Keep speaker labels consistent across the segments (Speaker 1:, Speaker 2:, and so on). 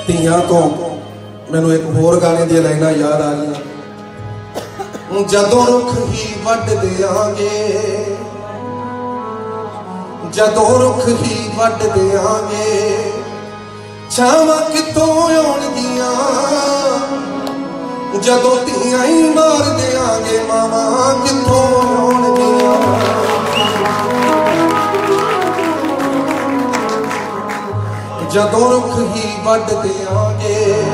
Speaker 1: ਧੀਆਂ ਤੋਂ मैनू एक होर गाने दी लाइनां याद आ गई। जदों रुख ही वड देंगे, जदों रुख ही वड देंगे, छावां कितों आउणगियां, जदों धीआं ही मार देंगे, मावां कितों आउणगियां। जदों रुख ही वड देंगे,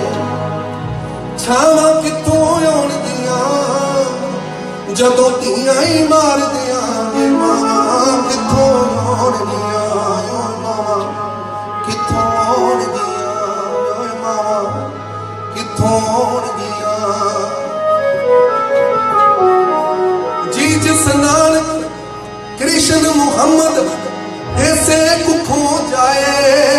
Speaker 1: छावां कितों आउणगियां, जदों धीआं ही मार देंगे, मावां कितों आउणगियां। मावां कितों आउणगियां, मावां कितों आउणगियां। जी जिस नानक कृष्ण मुहम्मद ऐसे कुखों जाए,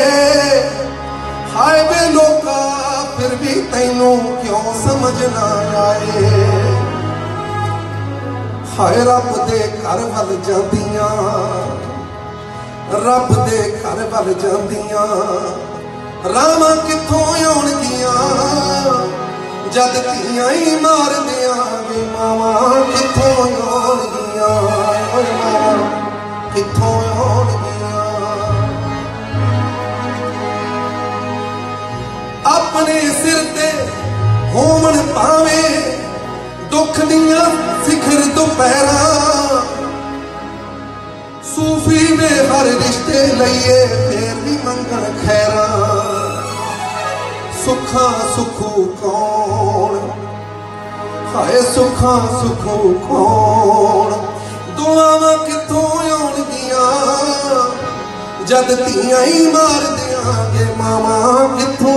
Speaker 1: हाय वे लोका फिर भी तैनू क्यों समझ ना आए। हाय रब दे घर वल जांदियां, रब दे घर वल जांदियां, रावां कित्थों आउणगियां, जद धीआं ही मार देंगे, मावां कित्थों आउणगियां। मावां कित्थों आउणगियां। अपने सिर ते होवन पावे दुख दियां सिखर दोपहरां, सूफी ने हर रिश्ते लईए फिर भी मंगण खैरां। सुखा सुखू कौन, हाय सुखा सुखू कौन, दुआवां कित्थों आउणगियां, जद धीआं ही मार देंगे, मावां कित्थों